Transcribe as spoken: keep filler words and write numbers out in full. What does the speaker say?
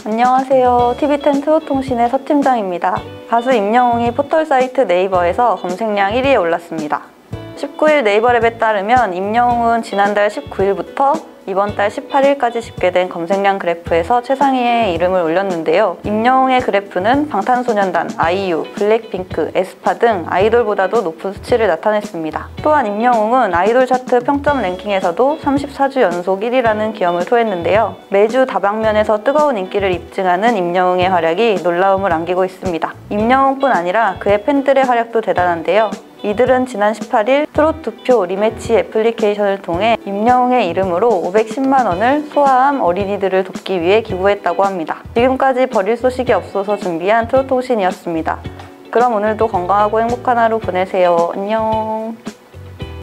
안녕하세요. 티비텐 트롯통신의 서팀장입니다. 가수 임영웅이 포털사이트 네이버에서 검색량 일 위에 올랐습니다. 십구 일 네이버랩에 따르면 임영웅은 지난달 십구 일부터 이번 달 십팔 일까지 집계된 검색량 그래프에서 최상위의 이름을 올렸는데요. 임영웅의 그래프는 방탄소년단, 아이유, 블랙핑크, 에스파 등 아이돌보다도 높은 수치를 나타냈습니다. 또한 임영웅은 아이돌 차트 평점 랭킹에서도 삼십사 주 연속 일 위라는 기염을 토했는데요. 매주 다방면에서 뜨거운 인기를 입증하는 임영웅의 활약이 놀라움을 안기고 있습니다. 임영웅뿐 아니라 그의 팬들의 활약도 대단한데요. 이들은 지난 십팔 일 트롯 투표 리매치 애플리케이션을 통해 임영웅의 이름으로 오백십만 원을 소아암 어린이들을 돕기 위해 기부했다고 합니다. 지금까지 버릴 소식이 없어서 준비한 트롯통신이었습니다. 그럼 오늘도 건강하고 행복한 하루 보내세요. 안녕.